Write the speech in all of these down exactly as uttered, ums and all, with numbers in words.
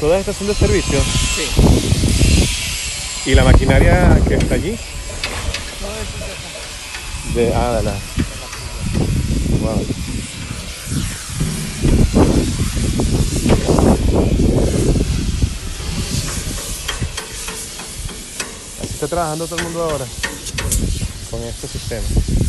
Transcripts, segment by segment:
¿Toda estación de servicio? Sí. ¿Y la maquinaria que está allí? Todo eso de acá. De, ah, de la... Wow. Así está trabajando todo el mundo ahora con este sistema.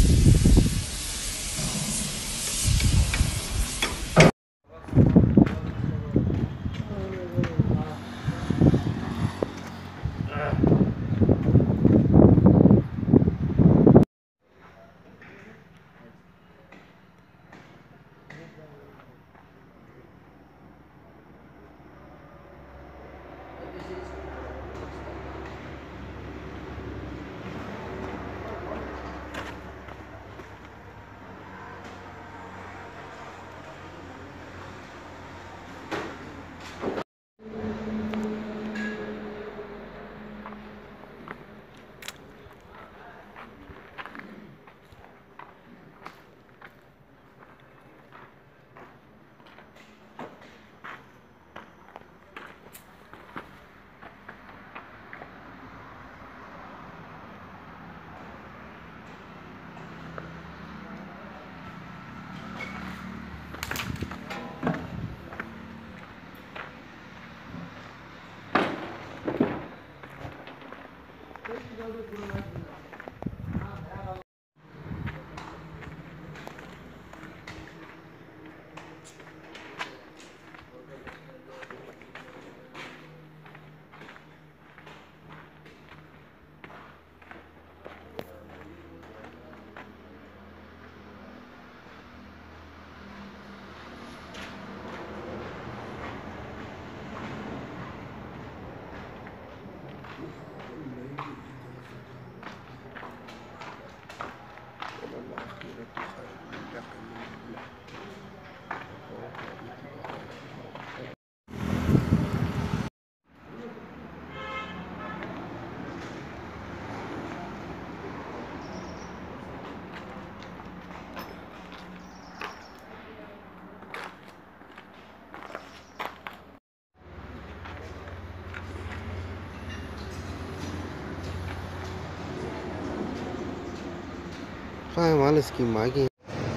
Ay, mal esquema aquí.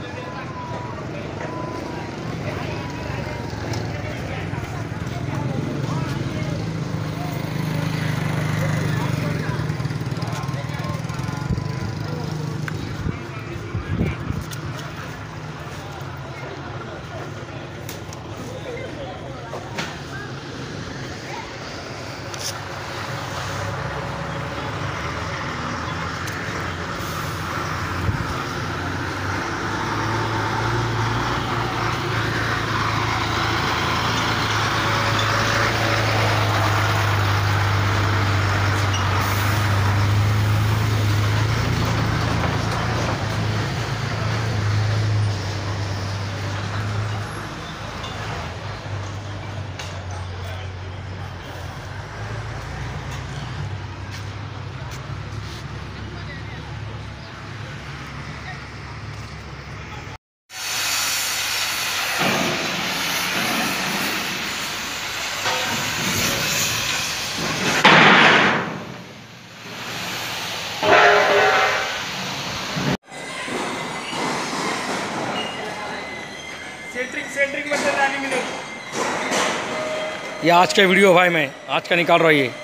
Centric centric में से डाली मिलेगी। ये आज का video भाई मैं आज का निकाल रहा हूँ ये।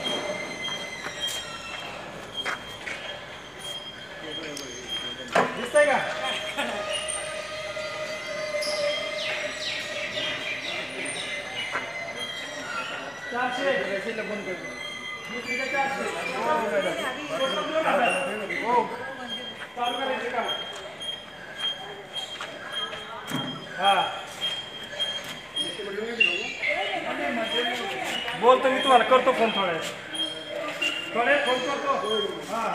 बोल तो मी तुम्हाला करतो फोन थोड्या थोडे फोन करतो। हाँ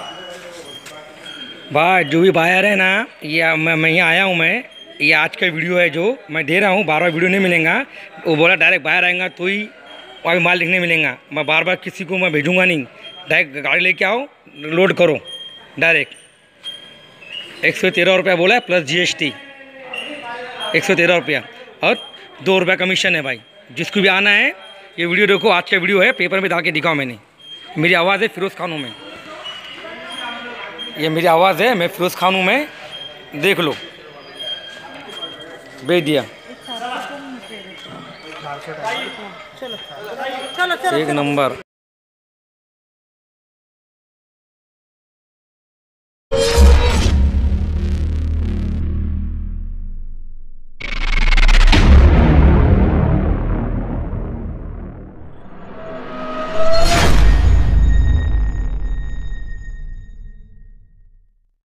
भाई जो भी बायर है ना, ये मैं मैं यहाँ आया हूँ मैं, ये आज का वीडियो है जो मैं दे रहा हूँ। बार बार वीडियो नहीं मिलेगा, वो बोला डायरेक्ट बाहर आएगा तो ही वही माल लिखने मिलेगा। मैं बार बार किसी को मैं भेजूँगा नहीं, डायरेक्ट गाड़ी लेके आओ लोड करो डायरेक्ट। एक सौ तेरह रुपया बोला है प्लस जीएसटी, एक सौ तेरह रुपया और दो रुपया कमीशन है भाई। जिसको भी आना है ये वीडियो देखो, आज का वीडियो है, पेपर में डाल के दिखाओ मैंने। मेरी आवाज़ है फिरोज़ खान हूँ मैं, ये मेरी आवाज़ है, मैं फिरोज़ खान हूँ मैं, देख लो, भेज दिया। एक नंबर।